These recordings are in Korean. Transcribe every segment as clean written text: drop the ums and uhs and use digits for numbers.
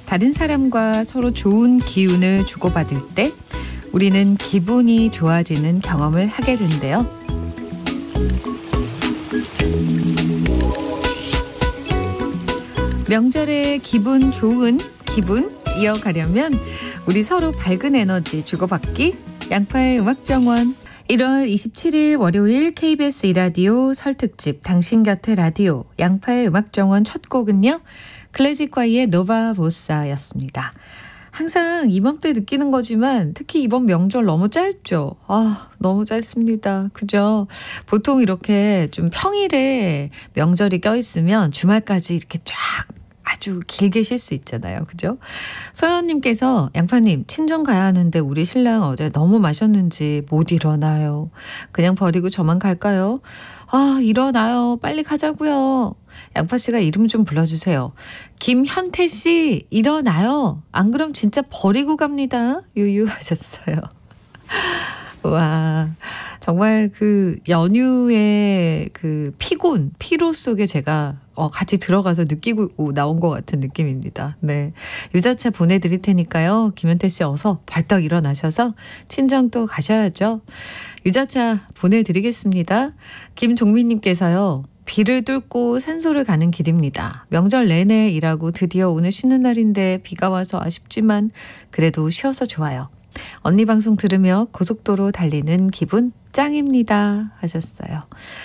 다른 사람과 서로 좋은 기운을 주고받을 때 우리는 기분이 좋아지는 경험을 하게 된대요. 명절에 기분 좋은 기분 이어가려면 우리 서로 밝은 에너지 주고받기. 양파의 음악정원 1월 27일 월요일 KBS 2라디오 설 특집 당신 곁에 라디오 양파의 음악정원 첫 곡은요. 클래식과의 노바보사였습니다. 항상 이맘때 느끼는 거지만 특히 이번 명절 너무 짧죠. 너무 짧습니다. 그죠? 보통 이렇게 좀 평일에 명절이 껴있으면 주말까지 이렇게 쫙 아주 길게 쉴 수 있잖아요. 그죠? 소연님께서 양파님 친정 가야 하는데 우리 신랑 어제 너무 마셨는지 못 일어나요. 그냥 버리고 저만 갈까요? 일어나요. 빨리 가자고요. 양파씨가 이름 좀 불러주세요. 김현태씨 일어나요. 안 그럼 진짜 버리고 갑니다. 유유하셨어요. 와, 정말 그 연휴의 그 피로 속에 제가 같이 들어가서 느끼고 나온 것 같은 느낌입니다. 네, 유자차 보내드릴 테니까요. 김현태 씨 어서 벌떡 일어나셔서 친정 또 가셔야죠. 유자차 보내드리겠습니다. 김종민님께서요. 비를 뚫고 산소를 가는 길입니다. 명절 내내 일하고 드디어 오늘 쉬는 날인데 비가 와서 아쉽지만 그래도 쉬어서 좋아요. 언니 방송 들으며 고속도로 달리는 기분 짱입니다 하셨어요.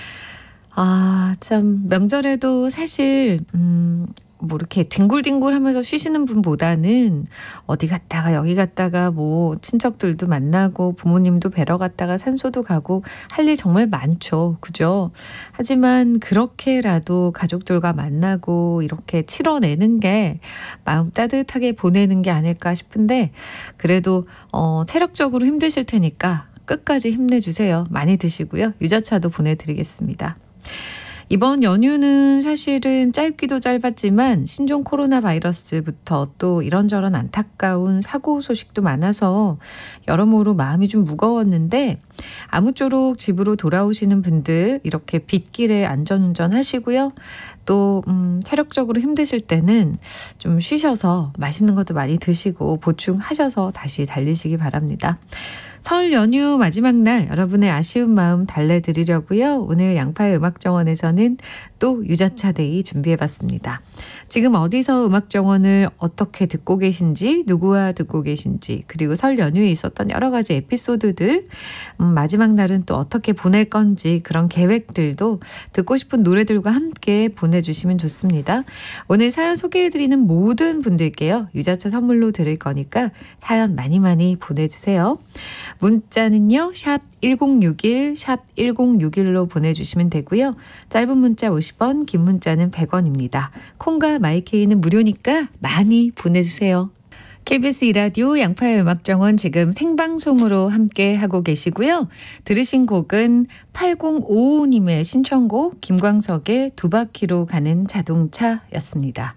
참 명절에도 사실 뭐 이렇게 뒹굴뒹굴 하면서 쉬시는 분보다는 어디 갔다가 여기 갔다가 뭐 친척들도 만나고 부모님도 뵈러 갔다가 산소도 가고 할 일 정말 많죠. 그죠? 하지만 그렇게라도 가족들과 만나고 이렇게 치러내는 게 마음 따뜻하게 보내는 게 아닐까 싶은데 그래도 체력적으로 힘드실 테니까 끝까지 힘내주세요. 많이 드시고요. 유자차도 보내드리겠습니다. 이번 연휴는 사실은 짧기도 짧았지만 신종 코로나 바이러스부터 또 이런저런 안타까운 사고 소식도 많아서 여러모로 마음이 좀 무거웠는데 아무쪼록 집으로 돌아오시는 분들 이렇게 빗길에 안전운전 하시고요. 또 체력적으로 힘드실 때는 좀 쉬셔서 맛있는 것도 많이 드시고 보충하셔서 다시 달리시기 바랍니다. 설 연휴 마지막 날 여러분의 아쉬운 마음 달래드리려고요. 오늘 양파의 음악정원에서는 또 유자차 데이 준비해봤습니다. 지금 어디서 음악정원을 어떻게 듣고 계신지 누구와 듣고 계신지 그리고 설 연휴에 있었던 여러 가지 에피소드들 마지막 날은 또 어떻게 보낼 건지 그런 계획들도 듣고 싶은 노래들과 함께 보내주시면 좋습니다. 오늘 사연 소개해드리는 모든 분들께요. 유자차 선물로 드릴 거니까 사연 많이 보내주세요. 문자는요. 샵 1061, 샵 1061로 보내주시면 되고요. 짧은 문자 50원, 긴 문자는 100원입니다. 콩과 마이케이는 무료니까 많이 보내주세요. KBS 2라디오 양파의 음악정원 지금 생방송으로 함께 하고 계시고요. 들으신 곡은 8055님의 신청곡 김광석의 두 바퀴로 가는 자동차였습니다.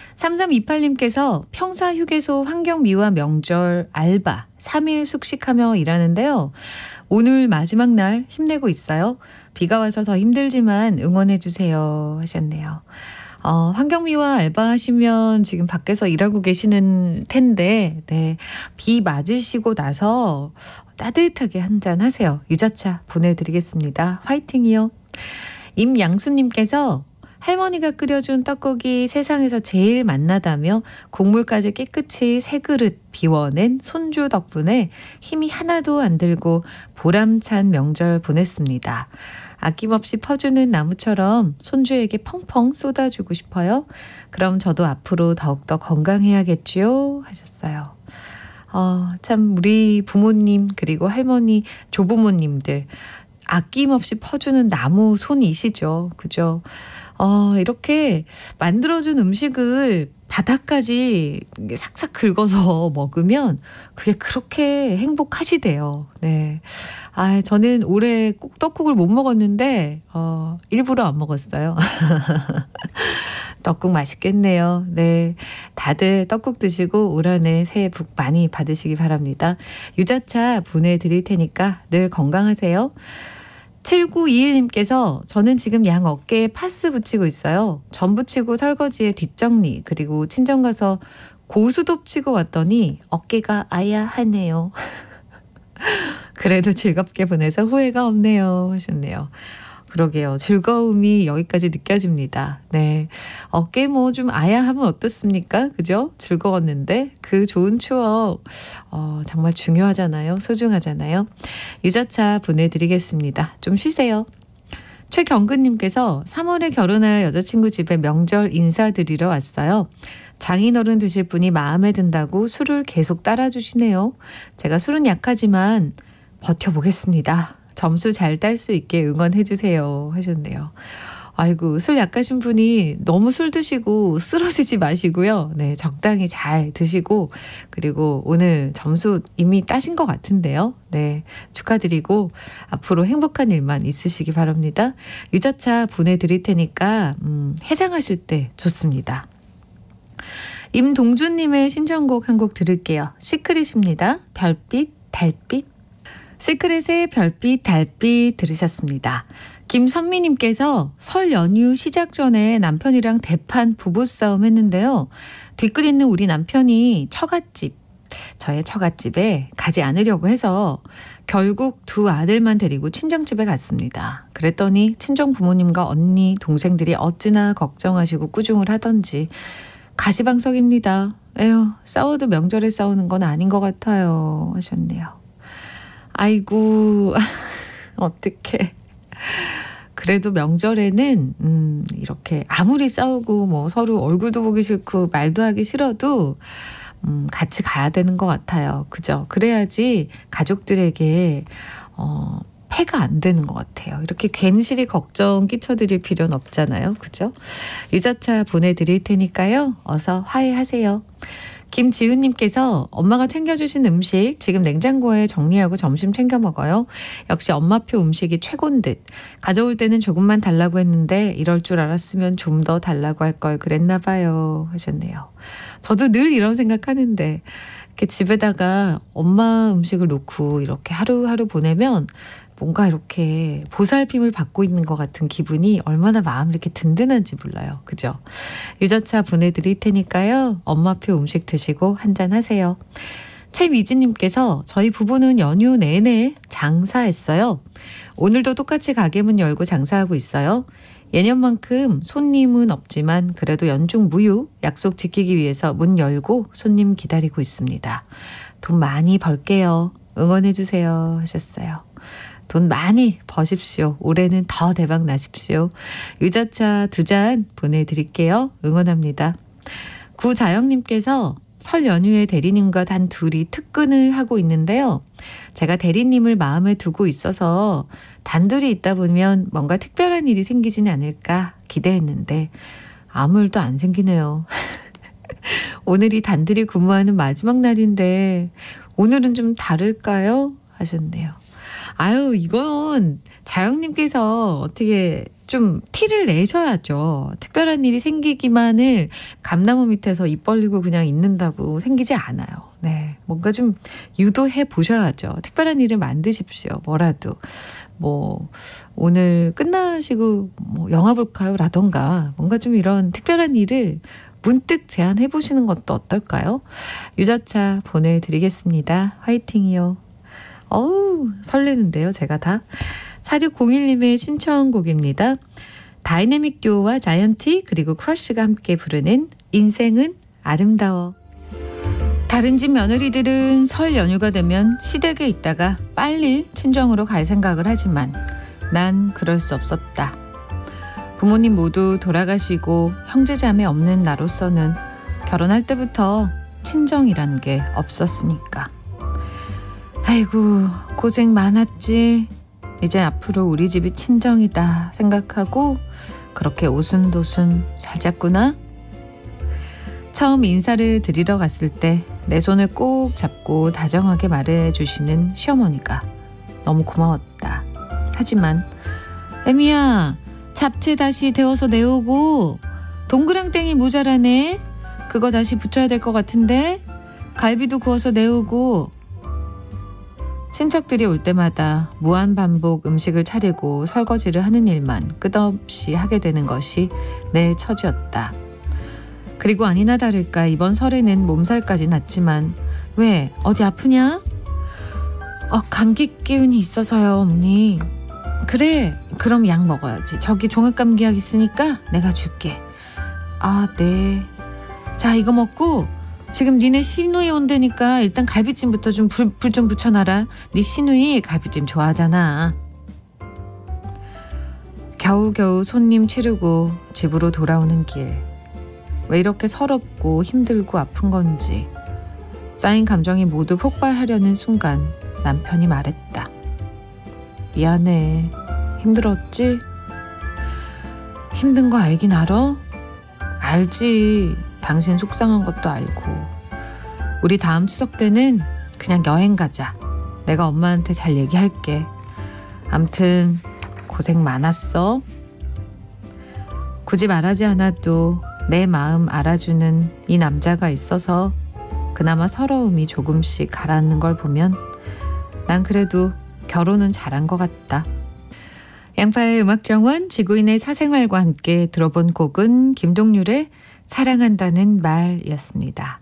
3328님께서 평사휴게소 환경미화 명절 알바 3일 숙식하며 일하는데요. 오늘 마지막 날 힘내고 있어요. 비가 와서 더 힘들지만 응원해 주세요 하셨네요. 환경미화 알바하시면 지금 밖에서 일하고 계시는 텐데 네, 비 맞으시고 나서 따뜻하게 한잔 하세요. 유자차 보내드리겠습니다. 화이팅이요. 임양수님께서 할머니가 끓여준 떡국이 세상에서 제일 맛나다며 국물까지 깨끗이 세 그릇 비워낸 손주 덕분에 힘이 하나도 안 들고 보람찬 명절 보냈습니다. 아낌없이 퍼주는 나무처럼 손주에게 펑펑 쏟아주고 싶어요. 그럼 저도 앞으로 더욱더 건강해야겠지요 하셨어요. 참 우리 부모님 그리고 할머니 조부모님들 아낌없이 퍼주는 나무 손이시죠. 그죠? 이렇게 만들어준 음식을 바닥까지 싹싹 긁어서 먹으면 그게 그렇게 행복하시대요. 네. 저는 올해 꼭 떡국을 못 먹었는데, 일부러 안 먹었어요. 떡국 맛있겠네요. 네. 다들 떡국 드시고 올 한해 새해 복 많이 받으시기 바랍니다. 유자차 보내드릴 테니까 늘 건강하세요. 7921님께서 저는 지금 양 어깨에 파스 붙이고 있어요. 전 붙이고 설거지에 뒷정리 그리고 친정 가서 고수톱 치고 왔더니 어깨가 아야하네요. 그래도 즐겁게 보내서 후회가 없네요 하셨네요. 그러게요. 즐거움이 여기까지 느껴집니다. 네, 어깨 뭐 좀 아야하면 어떻습니까? 그죠? 즐거웠는데 그 좋은 추억 정말 중요하잖아요. 소중하잖아요. 유자차 보내드리겠습니다. 좀 쉬세요. 최경근님께서 3월에 결혼할 여자친구 집에 명절 인사드리러 왔어요. 장인어른 드실 분이 마음에 든다고 술을 계속 따라주시네요. 제가 술은 약하지만 버텨보겠습니다. 점수 잘 딸 수 있게 응원해 주세요 하셨네요. 아이고, 술 약하신 분이 너무 술 드시고 쓰러지지 마시고요. 네, 적당히 잘 드시고, 그리고 오늘 점수 이미 따신 것 같은데요. 네, 축하드리고 앞으로 행복한 일만 있으시기 바랍니다. 유자차 보내드릴 테니까 해장하실 때 좋습니다. 임동준님의 신청곡 한 곡 들을게요. 시크릿입니다. 별빛, 달빛. 시크릿의 별빛, 달빛 들으셨습니다. 김선미님께서 설 연휴 시작 전에 남편이랑 대판 부부싸움 했는데요. 뒤끝 있는 우리 남편이 저의 처갓집에 가지 않으려고 해서 결국 두 아들만 데리고 친정집에 갔습니다. 그랬더니 친정 부모님과 언니, 동생들이 어찌나 걱정하시고 꾸중을 하던지 가시방석입니다. 에휴, 싸워도 명절에 싸우는 건 아닌 것 같아요 하셨네요. 아이고, 어떡해. 그래도 명절에는 이렇게 아무리 싸우고 뭐 서로 얼굴도 보기 싫고 말도 하기 싫어도 같이 가야 되는 것 같아요. 그죠? 그래야지 가족들에게 폐가 안 되는 것 같아요. 이렇게 괜시리 걱정 끼쳐드릴 필요는 없잖아요. 그죠? 유자차 보내드릴 테니까요. 어서 화해하세요. 김지은님께서 엄마가 챙겨주신 음식 지금 냉장고에 정리하고 점심 챙겨 먹어요. 역시 엄마표 음식이 최고인 듯. 가져올 때는 조금만 달라고 했는데 이럴 줄 알았으면 좀 더 달라고 할 걸 그랬나 봐요 하셨네요. 저도 늘 이런 생각하는데 이렇게 집에다가 엄마 음식을 놓고 이렇게 하루하루 보내면 뭔가 이렇게 보살핌을 받고 있는 것 같은 기분이 얼마나 마음이 이렇게 든든한지 몰라요. 그죠? 유자차 보내드릴 테니까요. 엄마표 음식 드시고 한잔 하세요. 최미진님께서 저희 부부는 연휴 내내 장사했어요. 오늘도 똑같이 가게 문 열고 장사하고 있어요. 예년만큼 손님은 없지만 그래도 연중 무휴 약속 지키기 위해서 문 열고 손님 기다리고 있습니다. 돈 많이 벌게요. 응원해 주세요 하셨어요. 돈 많이 버십시오. 올해는 더 대박 나십시오. 유자차 2잔 보내드릴게요. 응원합니다. 구자영님께서 설 연휴에 대리님과 단 둘이 특근을 하고 있는데요. 제가 대리님을 마음에 두고 있어서 단둘이 있다 보면 뭔가 특별한 일이 생기지는 않을까 기대했는데 아무 일도 안 생기네요. 오늘이 단둘이 근무하는 마지막 날인데 오늘은 좀 다를까요? 하셨네요. 아유, 이건 자영님께서 어떻게 좀 티를 내셔야죠. 특별한 일이 생기기만을 감나무 밑에서 입 벌리고 그냥 있는다고 생기지 않아요. 네, 뭔가 좀 유도해 보셔야죠. 특별한 일을 만드십시오. 뭐라도. 뭐 오늘 끝나시고 뭐 영화 볼까요? 라던가 뭔가 좀 이런 특별한 일을 문득 제안해 보시는 것도 어떨까요? 유자차 보내드리겠습니다. 화이팅이요. 어우, 설레는데요, 제가 다. 4601님의 신청곡입니다. 다이내믹 듀오와 자이언티 그리고 크러쉬가 함께 부르는 인생은 아름다워. 다른 집 며느리들은 설 연휴가 되면 시댁에 있다가 빨리 친정으로 갈 생각을 하지만 난 그럴 수 없었다. 부모님 모두 돌아가시고 형제자매 없는 나로서는 결혼할 때부터 친정이란 게 없었으니까. 아이고, 고생 많았지. 이제 앞으로 우리 집이 친정이다 생각하고 그렇게 오순도순 잘 잤구나. 처음 인사를 드리러 갔을 때 내 손을 꼭 잡고 다정하게 말해주시는 시어머니가 너무 고마웠다. 하지만 애미야, 잡채 다시 데워서 내오고 동그랑땡이 모자라네. 그거 다시 붙여야 될 것 같은데. 갈비도 구워서 내오고. 친척들이 올 때마다 무한반복 음식을 차리고 설거지를 하는 일만 끝없이 하게 되는 것이 내 처지였다. 그리고 아니나 다를까 이번 설에는 몸살까지 났지만 왜? 어디 아프냐? 감기 기운이 있어서요, 언니. 그래, 그럼 약 먹어야지. 저기 종합감기약 있으니까 내가 줄게. 아, 네. 자, 이거 먹고 지금 니네 시누이 온다니까 일단 갈비찜부터 좀 불 좀 붙여놔라. 니 시누이 갈비찜 좋아하잖아. 겨우겨우 손님 치르고 집으로 돌아오는 길. 왜 이렇게 서럽고 힘들고 아픈 건지 쌓인 감정이 모두 폭발하려는 순간 남편이 말했다. 미안해. 힘들었지? 힘든 거 알긴 알아? 알지. 당신 속상한 것도 알고. 우리 다음 추석 때는 그냥 여행 가자. 내가 엄마한테 잘 얘기할게. 암튼 고생 많았어. 굳이 말하지 않아도 내 마음 알아주는 이 남자가 있어서 그나마 서러움이 조금씩 가라앉는 걸 보면 난 그래도 결혼은 잘한 것 같다. 양파의 음악정원, 지구인의 사생활과 함께 들어본 곡은 김동률의 사랑한다는 말이었습니다.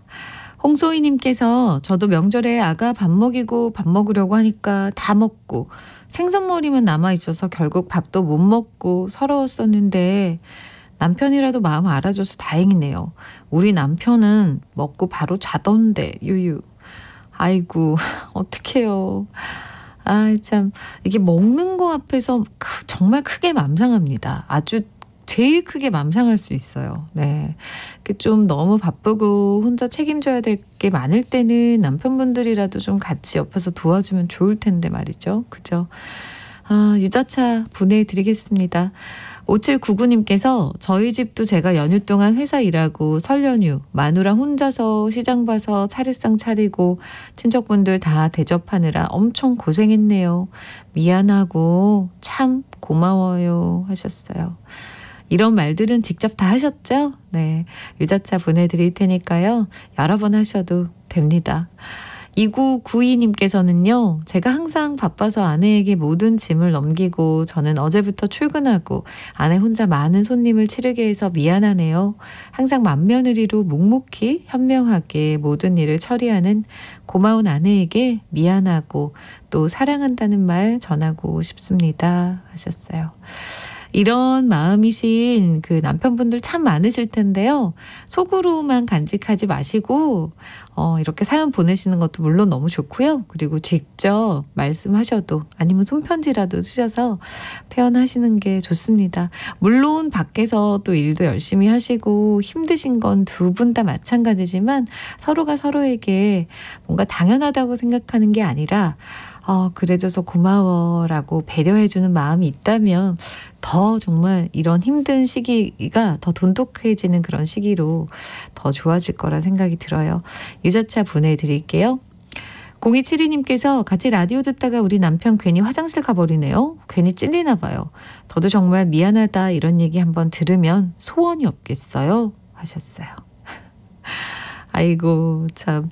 홍소희님께서 저도 명절에 아가 밥 먹으려고 하니까 다 먹고 생선머리만 남아있어서 결국 밥도 못 먹고 서러웠었는데 남편이라도 마음 알아줘서 다행이네요. 우리 남편은 먹고 바로 자던데 유유. 아이고 어떡해요. 아 참 이게 먹는 거 앞에서 정말 크게 맘상합니다. 아주 제일 크게 맘상할 수 있어요. 네, 좀 너무 바쁘고 혼자 책임져야 될 게 많을 때는 남편분들이라도 좀 같이 옆에서 도와주면 좋을 텐데 말이죠. 그죠? 유자차 보내드리겠습니다. 5799님께서 저희 집도 제가 연휴 동안 회사 일하고 설 연휴 마누라 혼자서 시장 봐서 차례상 차리고 친척분들 다 대접하느라 엄청 고생했네요. 미안하고 참 고마워요 하셨어요. 이런 말들은 직접 다 하셨죠? 네, 유자차 보내드릴 테니까요. 여러 번 하셔도 됩니다. 2992님께서는요. 제가 항상 바빠서 아내에게 모든 짐을 넘기고 저는 어제부터 출근하고 아내 혼자 많은 손님을 치르게 해서 미안하네요. 항상 맏며느리로 묵묵히 현명하게 모든 일을 처리하는 고마운 아내에게 미안하고 또 사랑한다는 말 전하고 싶습니다 하셨어요. 이런 마음이신 그 남편분들 참 많으실 텐데요. 속으로만 간직하지 마시고 이렇게 사연 보내시는 것도 물론 너무 좋고요. 그리고 직접 말씀하셔도 아니면 손편지라도 쓰셔서 표현하시는 게 좋습니다. 물론 밖에서 또 일도 열심히 하시고 힘드신 건 두 분 다 마찬가지지만 서로가 서로에게 뭔가 당연하다고 생각하는 게 아니라 그래줘서 고마워라고 배려해주는 마음이 있다면 더 정말 이런 힘든 시기가 더 돈독해지는 그런 시기로 더 좋아질 거라 생각이 들어요. 유자차 보내드릴게요. 0272님께서 같이 라디오 듣다가 우리 남편 괜히 화장실 가버리네요. 괜히 찔리나 봐요. 저도 정말 미안하다 이런 얘기 한번 들으면 소원이 없겠어요 하셨어요. 아이고 참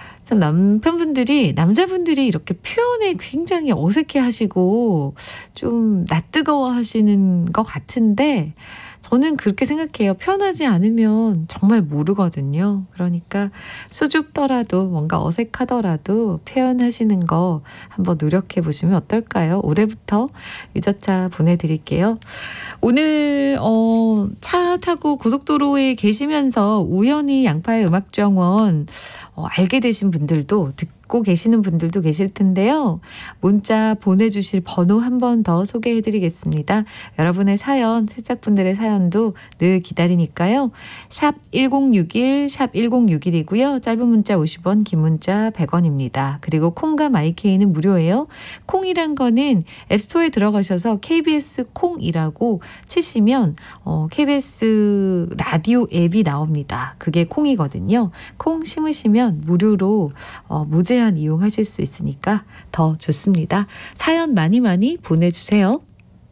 남자분들이 이렇게 표현에 굉장히 어색해 하시고 좀 낯뜨거워 하시는 것 같은데 저는 그렇게 생각해요. 표현하지 않으면 정말 모르거든요. 그러니까 수줍더라도 뭔가 어색하더라도 표현하시는 거 한번 노력해 보시면 어떨까요? 올해부터 유자차 보내드릴게요. 오늘 차 타고 고속도로에 계시면서 우연히 양파의 음악정원 알게 되신 분들도 듣고 계시는 분들도 계실 텐데요. 문자 보내주실 번호 한 번 더 소개해드리겠습니다. 여러분의 사연, 새싹분들의 사연도 늘 기다리니까요. 샵 1061, 샵 1061이고요. 짧은 문자 50원, 긴 문자 100원입니다. 그리고 콩과 마이케이는 무료예요. 콩이란 거는 앱스토어에 들어가셔서 KBS 콩이라고 치시면 KBS 라디오 앱이 나옵니다. 그게 콩이거든요. 콩 심으시면 무료로 무제한 이용하실 수 있으니까 더 좋습니다. 사연 많이 보내주세요.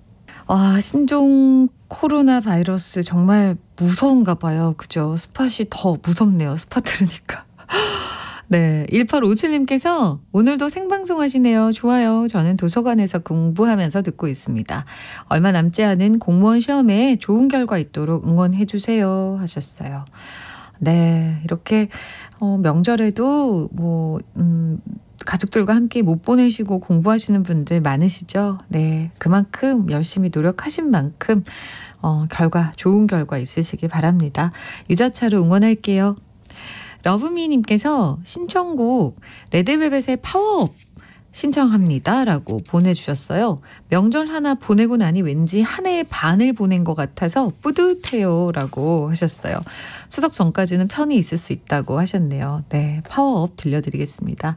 신종 코로나 바이러스 정말 무서운가 봐요. 그죠? 스팟이 더 무섭네요. 스팟 들으니까. 네, 1857님께서 오늘도 생방송 하시네요. 좋아요. 저는 도서관에서 공부하면서 듣고 있습니다. 얼마 남지 않은 공무원 시험에 좋은 결과 있도록 응원해 주세요 하셨어요. 네, 이렇게 명절에도 가족들과 함께 못 보내시고 공부하시는 분들 많으시죠? 네, 그만큼 열심히 노력하신 만큼 좋은 결과 있으시길 바랍니다. 유자차로 응원할게요. 러브미님께서 신청곡 레드벨벳의 파워업 신청합니다 라고 보내주셨어요. 명절 하나 보내고 나니 왠지 한 해의 반을 보낸 것 같아서 뿌듯해요 라고 하셨어요. 추석 전까지는 편히 있을 수 있다고 하셨네요. 네, 파워업 들려드리겠습니다.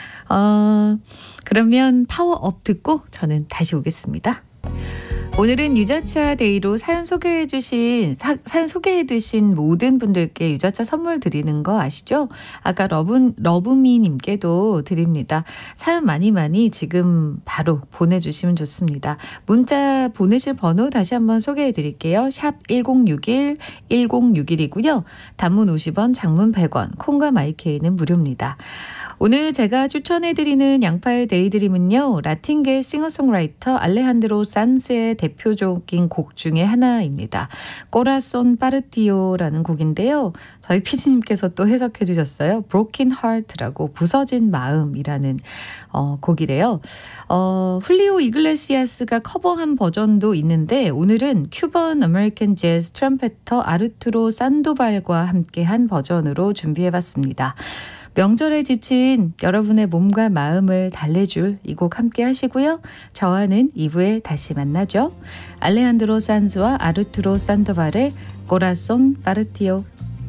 그러면 파워업 듣고 저는 다시 오겠습니다. 오늘은 유자차 데이로 사연 소개해주신 모든 분들께 유자차 선물 드리는 거 아시죠? 아까 러브미님께도 드립니다. 사연 많이 지금 바로 보내주시면 좋습니다. 문자 보내실 번호 다시 한번 소개해드릴게요. 샵 1061, 1061이고요. 단문 50원, 장문 100원, 콩과 마이케이는 무료입니다. 오늘 제가 추천해드리는 양파의 데이드림은요. 라틴계 싱어송라이터 알레한드로 산스의 대표적인 곡 중에 하나입니다. 꼬라손 파르티오라는 곡인데요. 저희 PD님께서 또 해석해 주셨어요. Broken Heart라고 부서진 마음이라는 곡이래요. 훌리오 이글레시아스가 커버한 버전도 있는데 오늘은 큐번 아메리칸 재즈 트럼펫터 아르투로 산도발과 함께한 버전으로 준비해봤습니다. 명절에 지친 여러분의 몸과 마음을 달래줄 이 곡 함께 하시고요. 저와는 2부에 다시 만나죠. 알레한드로 산즈와 아르투로 산도발의 꼬라손 파르티오.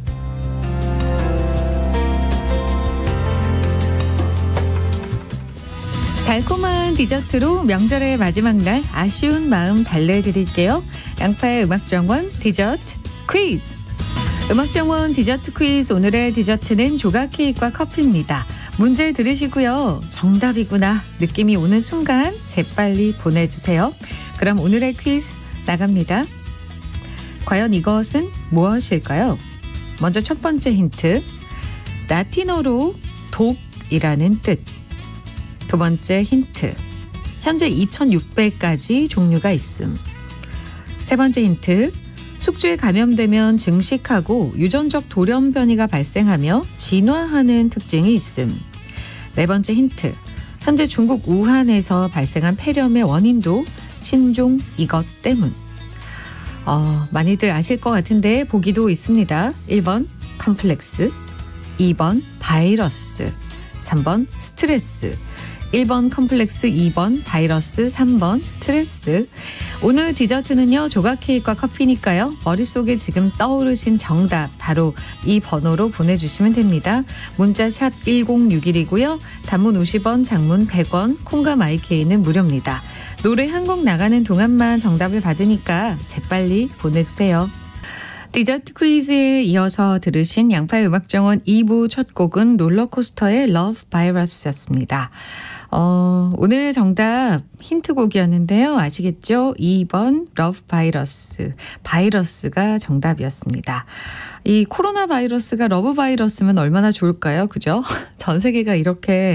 달콤한 디저트로 명절의 마지막 날 아쉬운 마음 달래드릴게요. 양파의 음악정원 디저트 퀴즈. 음악정원 디저트 퀴즈, 오늘의 디저트는 조각 케이크와 커피입니다. 문제 들으시고요. 정답이구나 느낌이 오는 순간 재빨리 보내주세요. 그럼 오늘의 퀴즈 나갑니다. 과연 이것은 무엇일까요? 먼저 첫 번째 힌트. 라틴어로 독이라는 뜻. 두 번째 힌트. 현재 2,600가지 종류가 있음. 세 번째 힌트. 숙주에 감염되면 증식하고 유전적 돌연변이가 발생하며 진화하는 특징이 있음. 네 번째 힌트. 현재 중국 우한에서 발생한 폐렴의 원인도 신종 이것 때문. 많이들 아실 것 같은데 보기도 있습니다. 1번 컴플렉스, 2번 바이러스, 3번 스트레스. 1번 컴플렉스, 2번 바이러스, 3번 스트레스. 오늘 디저트는요. 조각 케이크와 커피니까요. 머릿속에 지금 떠오르신 정답 바로 이 번호로 보내주시면 됩니다. 문자 샵 1061이고요. 단문 50원, 장문 100원, 콩과 마이케이는 무료입니다. 노래 한 곡 나가는 동안만 정답을 받으니까 재빨리 보내주세요. 디저트 퀴즈에 이어서 들으신 양파의 음악정원 2부 첫 곡은 롤러코스터의 Love Virus였습니다. 오늘 정답 힌트곡이었는데요. 아시겠죠? 2번 Love Virus. 바이러스가 정답이었습니다. 이 코로나 바이러스가 러브 바이러스면 얼마나 좋을까요? 그죠? 전 세계가 이렇게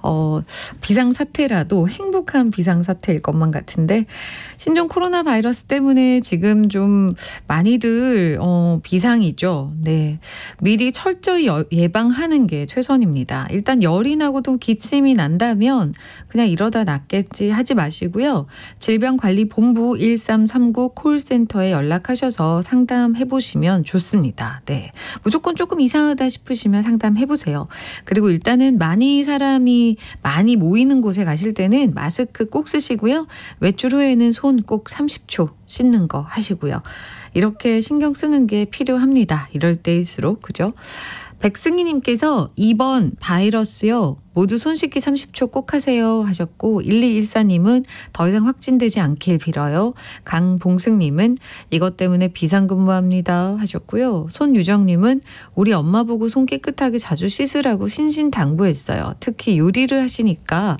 비상사태라도 행복한 비상사태일 것만 같은데 신종 코로나 바이러스 때문에 지금 좀 많이들 비상이죠. 네, 미리 철저히 예방하는 게 최선입니다. 일단 열이 나고 또 기침이 난다면 그냥 이러다 낫겠지 하지 마시고요. 질병관리본부 1339 콜센터에 연락하셔서 상담해 보시면 좋습니다. 네, 무조건 조금 이상하다 싶으시면 상담해 보세요. 그리고 일단은 사람이 많이 모이는 곳에 가실 때는 마스크 꼭 쓰시고요. 외출 후에는 손 꼭 30초 씻는 거 하시고요. 이렇게 신경 쓰는 게 필요합니다. 이럴 때일수록. 그죠? 백승희님께서 2번 바이러스요. 모두 손 씻기 30초 꼭 하세요 하셨고 1214님은 더 이상 확진되지 않길 빌어요. 강봉승님은 이것 때문에 비상근무합니다 하셨고요. 손유정님은 우리 엄마 보고 손 깨끗하게 자주 씻으라고 신신당부했어요. 특히 요리를 하시니까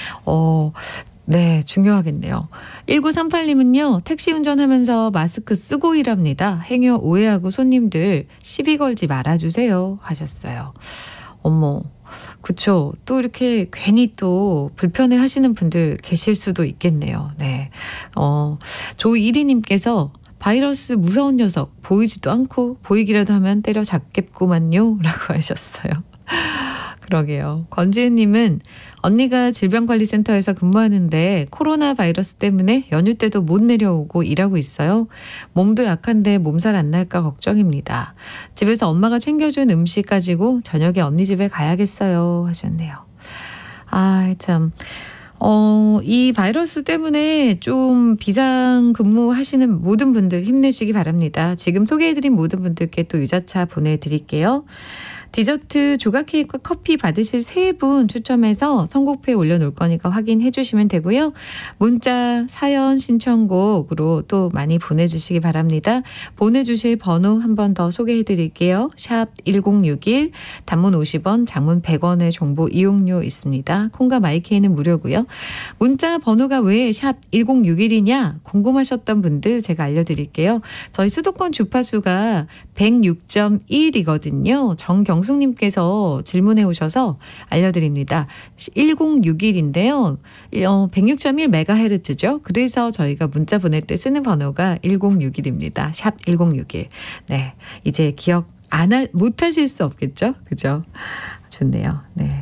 네, 중요하겠네요. 1938님은요. 택시 운전하면서 마스크 쓰고 일합니다. 행여 오해하고 손님들 시비 걸지 말아주세요 하셨어요. 어머, 그쵸. 또 이렇게 괜히 또 불편해 하시는 분들 계실 수도 있겠네요. 네. 조이리님께서 바이러스 무서운 녀석 보이지도 않고 보이기라도 하면 때려잡겠구만요 라고 하셨어요. 그러게요. 권지은님은 언니가 질병관리센터에서 근무하는데 코로나 바이러스 때문에 연휴 때도 못 내려오고 일하고 있어요. 몸도 약한데 몸살 안 날까 걱정입니다. 집에서 엄마가 챙겨준 음식 가지고 저녁에 언니 집에 가야겠어요 하셨네요. 아, 참. 이 바이러스 때문에 좀 비상 근무하시는 모든 분들 힘내시기 바랍니다. 지금 소개해드린 모든 분들께 또 유자차 보내드릴게요. 디저트 조각 케이크와 커피 받으실 3분 추첨해서 선곡표에 올려놓을 거니까 확인해 주시면 되고요. 문자, 사연, 신청곡으로 또 많이 보내주시기 바랍니다. 보내주실 번호 한 번 더 소개해 드릴게요. 샵 1061, 단문 50원, 장문 100원의 정보 이용료 있습니다. 콩과 마이케이는 무료고요. 문자 번호가 왜 샵 1061이냐 궁금하셨던 분들 제가 알려드릴게요. 저희 수도권 주파수가 106.1이거든요. 정경숙님께서 질문해 오셔서 알려드립니다. 1061인데요. 106.1MHz죠. 그래서 저희가 문자 보낼 때 쓰는 번호가 1061입니다. 샵 1061. 네, 이제 기억 못 하실 수 없겠죠? 그죠? 좋네요. 네.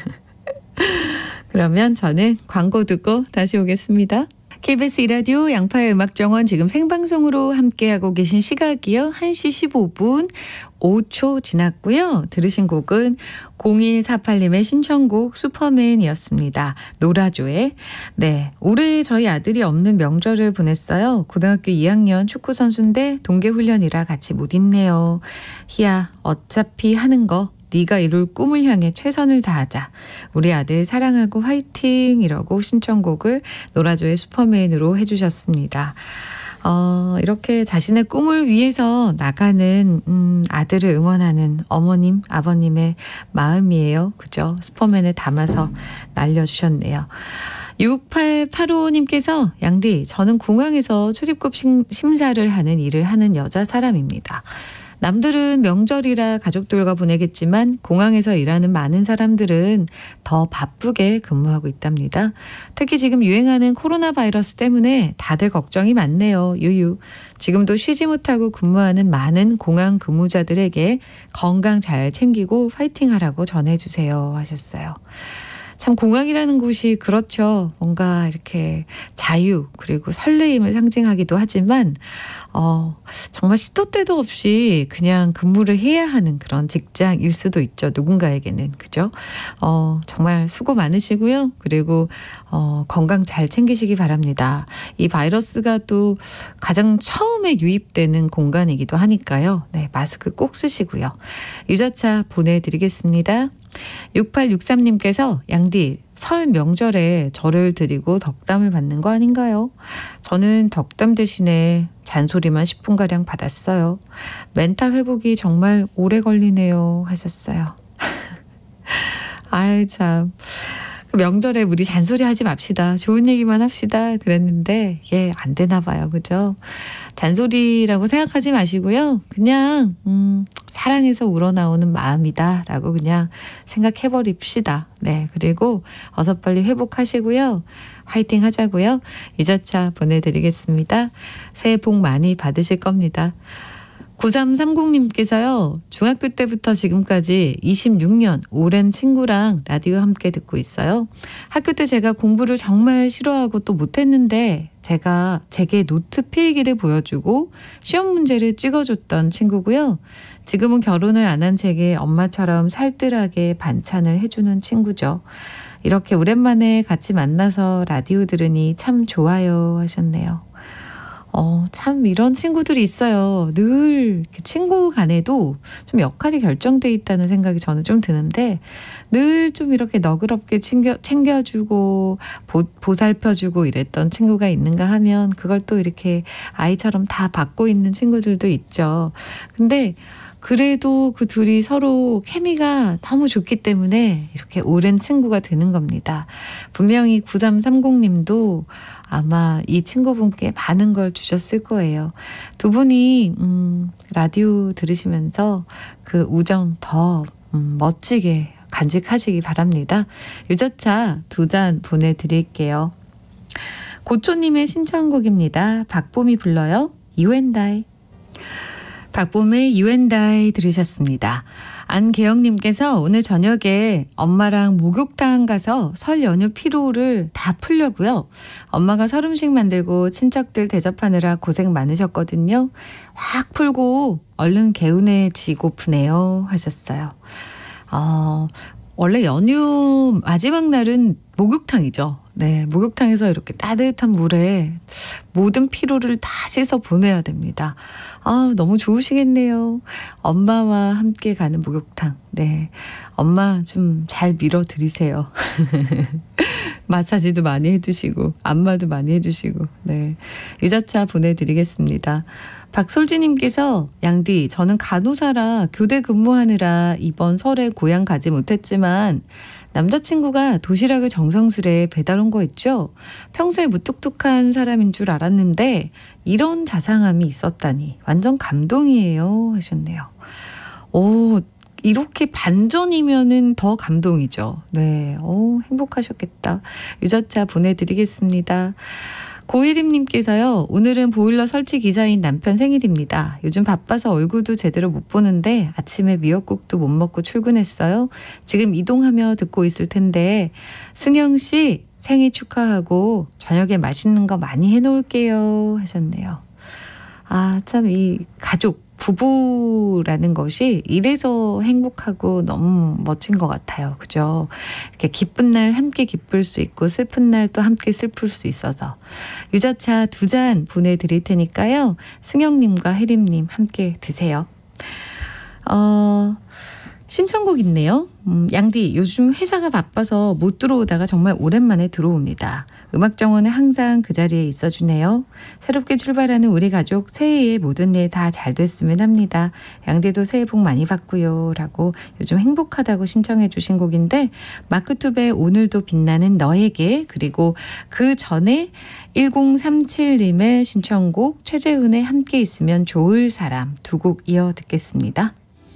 그러면 저는 광고 듣고 다시 오겠습니다. KBS 이라디오 양파의 음악정원 지금 생방송으로 함께하고 계신 시각이요. 1시 15분 5초 지났고요. 들으신 곡은 0148님의 신청곡 슈퍼맨이었습니다. 노라조의. 네, 올해 저희 아들이 없는 명절을 보냈어요. 고등학교 2학년 축구선수인데 동계훈련이라 같이 못 있네요. 희야, 어차피 하는 거 네가 이룰 꿈을 향해 최선을 다하자. 우리 아들 사랑하고 화이팅 이라고 신청곡을 노라조의 슈퍼맨으로 해주셨습니다. 이렇게 자신의 꿈을 위해서 나가는 아들을 응원하는 어머님, 아버님의 마음이에요. 그죠? 슈퍼맨에 담아서 날려주셨네요. 6885님께서 양디, 저는 공항에서 출입국 심사를 하는 일을 하는 여자 사람입니다. 남들은 명절이라 가족들과 보내겠지만 공항에서 일하는 많은 사람들은 더 바쁘게 근무하고 있답니다. 특히 지금 유행하는 코로나 바이러스 때문에 다들 걱정이 많네요. 유유. 지금도 쉬지 못하고 근무하는 많은 공항 근무자들에게 건강 잘 챙기고 파이팅하라고 전해주세요 하셨어요. 참 공항이라는 곳이 그렇죠. 뭔가 이렇게 자유 그리고 설레임을 상징하기도 하지만 정말 시도 때도 없이 그냥 근무를 해야 하는 그런 직장일 수도 있죠. 누군가에게는. 그죠? 정말 수고 많으시고요. 그리고 건강 잘 챙기시기 바랍니다. 이 바이러스가 또 가장 처음에 유입되는 공간이기도 하니까요. 네, 마스크 꼭 쓰시고요. 유자차 보내드리겠습니다. 6863님께서 양디, 설 명절에 절을 드리고 덕담을 받는 거 아닌가요? 저는 덕담 대신에 잔소리만 10분가량 받았어요. 멘탈 회복이 정말 오래 걸리네요 하셨어요. 아유 참. 명절에 우리 잔소리 하지 맙시다. 좋은 얘기만 합시다. 그랬는데 이게 안 되나 봐요. 그죠? 잔소리라고 생각하지 마시고요. 그냥 사랑해서 우러나오는 마음이다 라고 그냥 생각해버립시다. 네, 그리고 어서 빨리 회복하시고요. 화이팅 하자고요. 유자차 보내드리겠습니다. 새해 복 많이 받으실 겁니다. 9330님께서요. 중학교 때부터 지금까지 26년 오랜 친구랑 라디오 함께 듣고 있어요. 학교 때 제가 공부를 정말 싫어하고 또 못했는데 제게 노트 필기를 보여주고 시험 문제를 찍어줬던 친구고요. 지금은 결혼을 안 한 제게 엄마처럼 살뜰하게 반찬을 해주는 친구죠. 이렇게 오랜만에 같이 만나서 라디오 들으니 참 좋아요 하셨네요. 참 이런 친구들이 있어요. 늘 친구 간에도 좀 역할이 결정돼 있다는 생각이 저는 좀 드는데 늘 좀 이렇게 너그럽게 챙겨주고 보살펴주고 이랬던 친구가 있는가 하면 그걸 또 이렇게 아이처럼 다 받고 있는 친구들도 있죠. 근데 그래도 그 둘이 서로 케미가 너무 좋기 때문에 이렇게 오랜 친구가 되는 겁니다. 분명히 9330님도 아마 이 친구분께 많은 걸 주셨을 거예요. 두 분이 라디오 들으시면서 그 우정 더 멋지게 간직하시기 바랍니다. 유자차 2잔 보내드릴게요. 고초님의 신청곡입니다. 박봄이 불러요. You and I. 박봄의 You and I 들으셨습니다. 안계영님께서 오늘 저녁에 엄마랑 목욕탕 가서 설 연휴 피로를 다 풀려고요. 엄마가 설 음식 만들고 친척들 대접하느라 고생 많으셨거든요. 확 풀고 얼른 개운해지고프네요 하셨어요. 원래 연휴 마지막 날은 목욕탕이죠. 네, 목욕탕에서 이렇게 따뜻한 물에 모든 피로를 다 씻어 보내야 됩니다. 너무 좋으시겠네요. 엄마와 함께 가는 목욕탕. 네, 엄마 좀 잘 밀어드리세요. 마사지도 많이 해주시고 안마도 많이 해주시고. 네, 유자차 보내드리겠습니다. 박솔지님께서 양디 저는 간호사라 교대 근무하느라 이번 설에 고향 가지 못했지만 남자친구가 도시락을 정성스레 배달 온 거 있죠. 평소에 무뚝뚝한 사람인 줄 알았는데 이런 자상함이 있었다니 완전 감동이에요 하셨네요. 이렇게 반전이면은 더 감동이죠. 네, 행복하셨겠다. 유자차 보내드리겠습니다. 고일임님께서요. 오늘은 보일러 설치 기사인 남편 생일입니다. 요즘 바빠서 얼굴도 제대로 못 보는데 아침에 미역국도 못 먹고 출근했어요. 지금 이동하며 듣고 있을 텐데 승영 씨 생일 축하하고 저녁에 맛있는 거 많이 해놓을게요 하셨네요. 참 이 가족 부부라는 것이 이래서 행복하고 너무 멋진 것 같아요. 그죠? 이렇게 기쁜 날 함께 기쁠 수 있고 슬픈 날 또 함께 슬플 수 있어서 유자차 2잔 보내드릴 테니까요. 승영님과 혜림님 함께 드세요. 신청곡 있네요. 양디 요즘 회사가 바빠서 못 들어오다가 정말 오랜만에 들어옵니다. 음악정원은 항상 그 자리에 있어주네요. 새롭게 출발하는 우리 가족 새해에 모든 일 다 잘 됐으면 합니다. 양디도 새해 복 많이 받고요 라고 요즘 행복하다고 신청해 주신 곡인데 마크투베의 오늘도 빛나는 너에게 그리고 그 전에 1037님의 신청곡 최재훈의 함께 있으면 좋을 사람 두 곡 이어 듣겠습니다.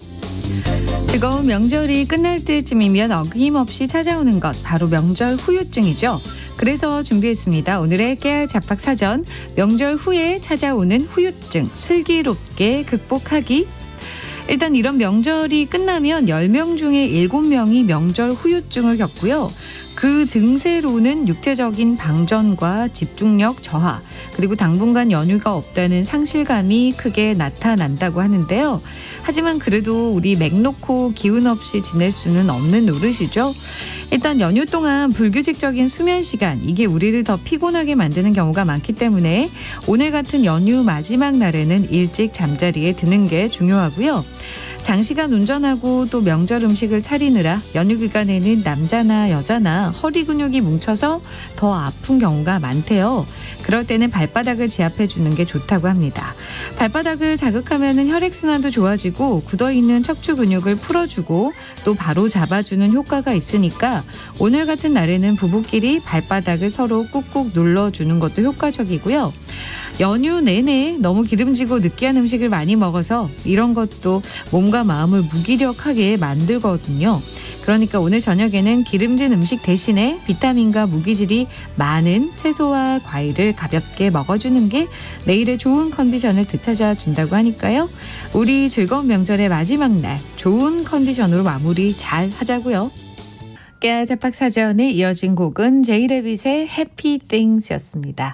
즐거운 명절이 끝날 때쯤이면 어김없이 찾아오는 것 바로 명절 후유증이죠. 그래서 준비했습니다. 오늘의 깨알 잡박 사전 명절 후에 찾아오는 후유증 슬기롭게 극복하기. 일단 이런 명절이 끝나면 10명 중에 7명이 명절 후유증을 겪고요. 그 증세로는 육체적인 방전과 집중력 저하 그리고 당분간 연휴가 없다는 상실감이 크게 나타난다고 하는데요. 하지만 그래도 우리 맥 놓고 기운 없이 지낼 수는 없는 노릇이죠. 일단 연휴 동안 불규칙적인 수면 시간 이게 우리를 더 피곤하게 만드는 경우가 많기 때문에 오늘 같은 연휴 마지막 날에는 일찍 잠자리에 드는 게 중요하고요. 장시간 운전하고 또 명절 음식을 차리느라 연휴 기간에는 남자나 여자나 허리 근육이 뭉쳐서 더 아픈 경우가 많대요. 그럴 때는 발바닥을 지압해 주는 게 좋다고 합니다. 발바닥을 자극하면 혈액순환도 좋아지고 굳어있는 척추 근육을 풀어주고 또 바로 잡아주는 효과가 있으니까 오늘 같은 날에는 부부끼리 발바닥을 서로 꾹꾹 눌러주는 것도 효과적이고요. 연휴 내내 너무 기름지고 느끼한 음식을 많이 먹어서 이런 것도 몸과 마음을 무기력하게 만들거든요. 그러니까 오늘 저녁에는 기름진 음식 대신에 비타민과 무기질이 많은 채소와 과일을 가볍게 먹어주는 게 내일의 좋은 컨디션을 되찾아 준다고 하니까요. 우리 즐거운 명절의 마지막 날 좋은 컨디션으로 마무리 잘 하자고요. 깨알 잡박 사전에 이어진 곡은 제이레빗의 Happy Things였습니다.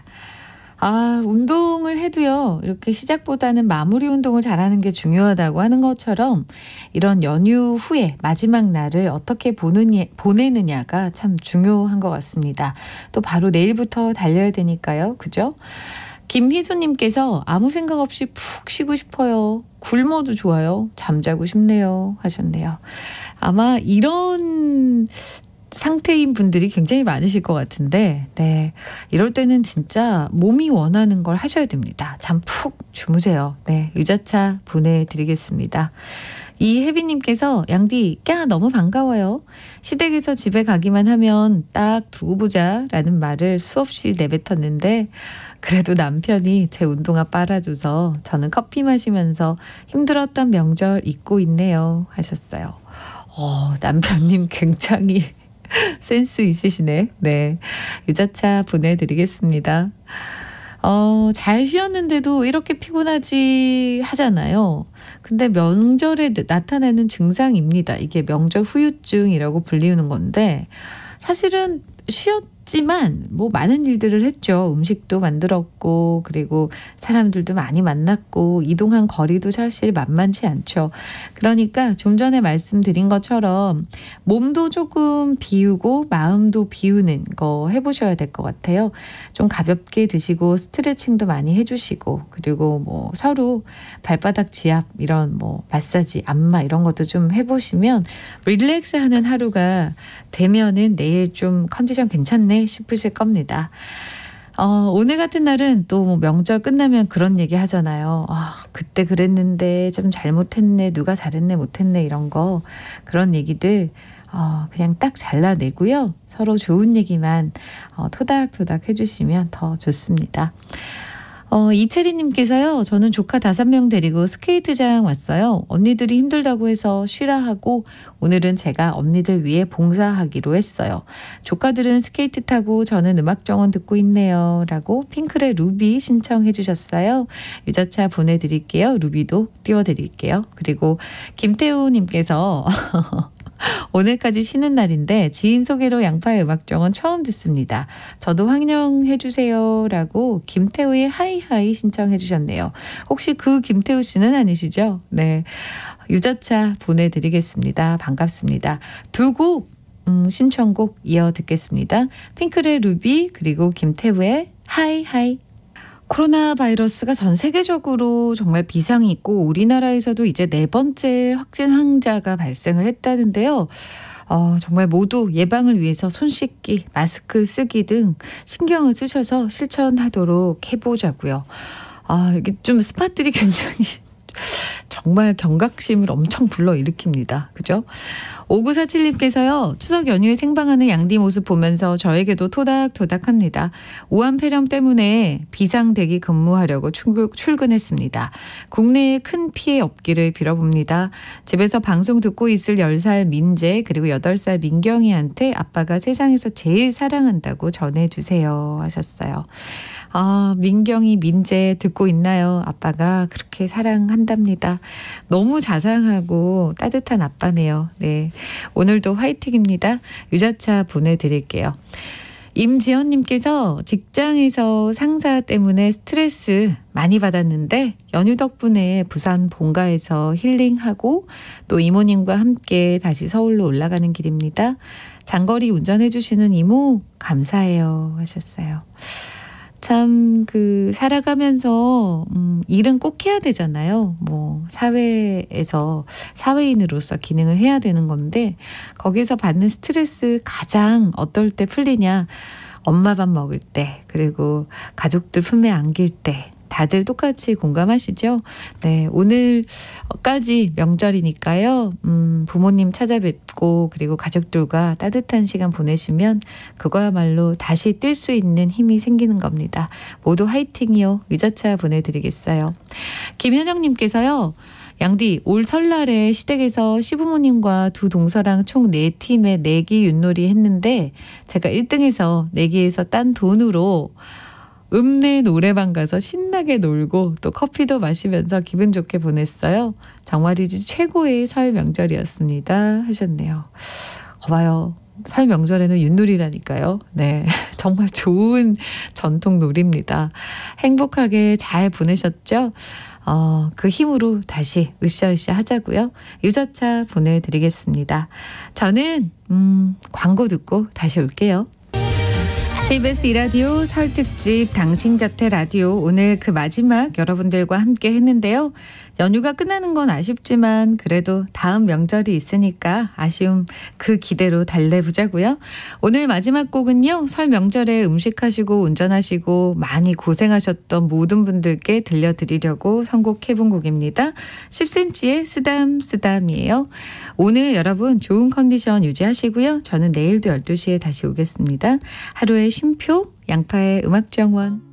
운동을 해도요, 이렇게 시작보다는 마무리 운동을 잘하는 게 중요하다고 하는 것처럼 이런 연휴 후에 마지막 날을 어떻게 보내느냐가 참 중요한 것 같습니다. 또 바로 내일부터 달려야 되니까요. 그죠? 김희수님께서 아무 생각 없이 푹 쉬고 싶어요. 굶어도 좋아요. 잠자고 싶네요. 하셨네요. 아마 이런 상태인 분들이 굉장히 많으실 것 같은데 네, 이럴 때는 진짜 몸이 원하는 걸 하셔야 됩니다. 잠 푹 주무세요. 네, 유자차 보내드리겠습니다. 이혜빈님께서 양디 너무 반가워요. 시댁에서 집에 가기만 하면 딱 두고 보자 라는 말을 수없이 내뱉었는데 그래도 남편이 제 운동화 빨아줘서 저는 커피 마시면서 힘들었던 명절 잊고 있네요 하셨어요. 남편님 굉장히 센스 있으시네. 네, 유자차 보내드리겠습니다. 잘 쉬었는데도 이렇게 피곤하지 하잖아요. 근데 명절에 나타나는 증상입니다. 이게 명절 후유증이라고 불리는 건데 사실은 쉬었지만 뭐 많은 일들을 했죠. 음식도 만들었고 그리고 사람들도 많이 만났고 이동한 거리도 사실 만만치 않죠. 그러니까 좀 전에 말씀드린 것처럼 몸도 조금 비우고 마음도 비우는 거 해보셔야 될 것 같아요. 좀 가볍게 드시고 스트레칭도 많이 해주시고 그리고 뭐 서로 발바닥 지압 이런 뭐 마사지 안마 이런 것도 좀 해보시면 릴렉스하는 하루가 되면은 내일 좀 컨디션 괜찮네 싶으실 겁니다. 오늘 같은 날은 또 뭐 명절 끝나면 그런 얘기 하잖아요. 그때 그랬는데 좀 잘못했네, 누가 잘했네, 못했네 이런 거 그런 얘기들 그냥 딱 잘라내고요. 서로 좋은 얘기만 토닥토닥 해주시면 더 좋습니다. 이채리님께서요. 저는 조카 5명 데리고 스케이트장 왔어요. 언니들이 힘들다고 해서 쉬라 하고 오늘은 제가 언니들 위해 봉사하기로 했어요. 조카들은 스케이트 타고 저는 음악 정원 듣고 있네요. 라고 핑클의 루비 신청해 주셨어요. 유자차 보내드릴게요. 루비도 띄워드릴게요. 그리고 김태우님께서 오늘까지 쉬는 날인데 지인 소개로 양파의 음악정원 처음 듣습니다. 저도 환영해 주세요 라고 김태우의 하이하이 신청해 주셨네요. 혹시 그 김태우 씨는 아니시죠? 네, 유자차 보내드리겠습니다. 반갑습니다. 두 곡 신청곡 이어 듣겠습니다. 핑클의 루비 그리고 김태우의 하이하이. 코로나 바이러스가 전 세계적으로 정말 비상이 있고 우리나라에서도 이제 4번째 확진 환자가 발생을 했다는데요. 정말 모두 예방을 위해서 손 씻기, 마스크 쓰기 등 신경을 쓰셔서 실천하도록 해보자고요. 이게 좀 스팟들이 굉장히 정말 경각심을 엄청 불러일으킵니다. 그죠? 5947님께서요. 추석 연휴에 생방하는 양디 모습 보면서 저에게도 토닥토닥합니다. 우한 폐렴 때문에 비상대기 근무하려고 출근했습니다. 국내에 큰 피해 없기를 빌어봅니다. 집에서 방송 듣고 있을 10살 민재 그리고 8살 민경이한테 아빠가 세상에서 제일 사랑한다고 전해주세요 하셨어요. 민경이 민재 듣고 있나요? 아빠가 그렇게 사랑한답니다. 너무 자상하고 따뜻한 아빠네요. 네, 오늘도 화이팅입니다. 유자차 보내드릴게요. 임지연님께서 직장에서 상사 때문에 스트레스 많이 받았는데 연휴 덕분에 부산 본가에서 힐링하고 또 이모님과 함께 다시 서울로 올라가는 길입니다. 장거리 운전해 주시는 이모 감사해요 하셨어요. 참 살아가면서 일은 꼭 해야 되잖아요. 뭐 사회에서 사회인으로서 기능을 해야 되는 건데 거기서 받는 스트레스 가장 어떨 때 풀리냐? 엄마 밥 먹을 때 그리고 가족들 품에 안길 때 다들 똑같이 공감하시죠? 네, 오늘까지 명절이니까요. 부모님 찾아뵙고 그리고 가족들과 따뜻한 시간 보내시면 그거야말로 다시 뛸 수 있는 힘이 생기는 겁니다. 모두 화이팅이요. 유자차 보내드리겠어요. 김현영님께서요. 양디 올 설날에 시댁에서 시부모님과 두 동서랑 총 4팀의 내기 윷놀이 했는데 제가 1등해서 내기에서 딴 돈으로 읍내 노래방 가서 신나게 놀고 또 커피도 마시면서 기분 좋게 보냈어요. 정말이지 최고의 설 명절이었습니다 하셨네요. 봐요. 설 명절에는 윷놀이라니까요. 네, 정말 좋은 전통 놀이입니다. 행복하게 잘 보내셨죠? 그 힘으로 다시 으쌰으쌰 하자고요. 유자차 보내드리겠습니다. 저는 광고 듣고 다시 올게요. KBS 이라디오 설 특집 당신 곁에 라디오 오늘 그 마지막 여러분들과 함께 했는데요. 연휴가 끝나는 건 아쉽지만 그래도 다음 명절이 있으니까 아쉬움 그 기대로 달래보자고요. 오늘 마지막 곡은요. 설 명절에 음식하시고 운전하시고 많이 고생하셨던 모든 분들께 들려드리려고 선곡해본 곡입니다. 10cm의 쓰담쓰담이에요. 오늘 여러분 좋은 컨디션 유지하시고요. 저는 내일도 12시에 다시 오겠습니다. 하루의 쉼표 양파의 음악정원.